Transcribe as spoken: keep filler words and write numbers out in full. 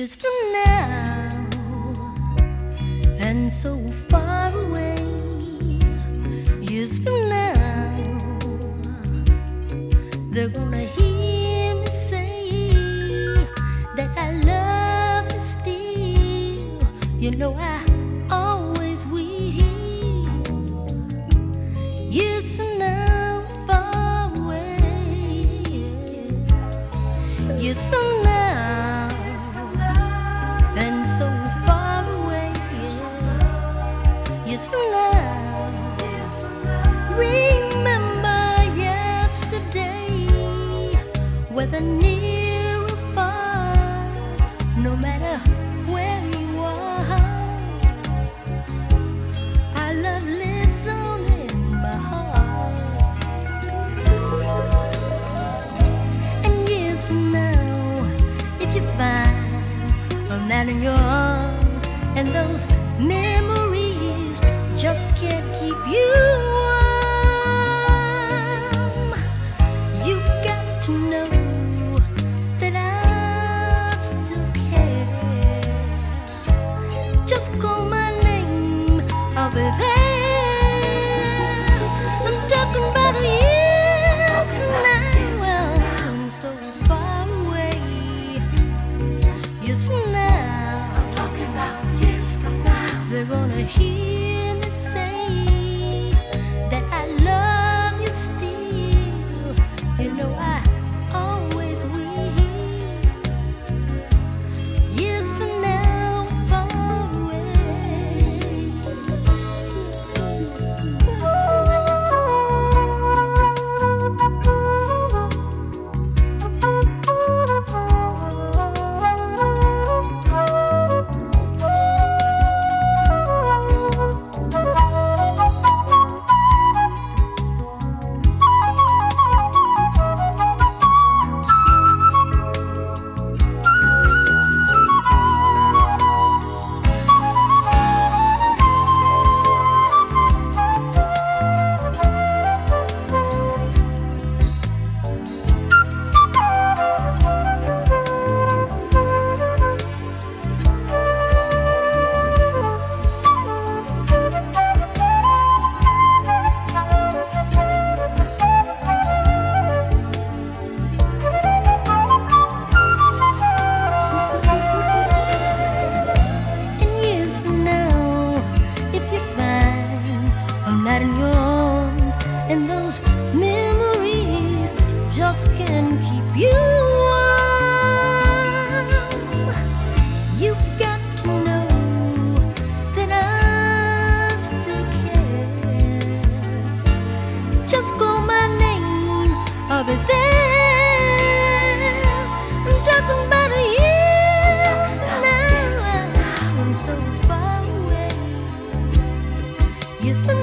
Years from now, and so far away. Years from now, they're gonna hear me say that I love you still. You know I always will. Years from now, far away. Years from now. Years from now, remember yesterday, whether near or far, no matter where you are, our love lives on in my heart. And years from now, if you find a man in your arms and those memories just can't keep you warm, you've got to know that I still care. Just call my name, I'll be there. I'm talking about years now, I'm so far away. Years from now, I'm talking about years from now, they're gonna hear in your arms, and those memories just can't keep you warm. You've got to know that I still care. Just call my name, I'll be there. I'm talking about a year now, I'm so far away. Yes,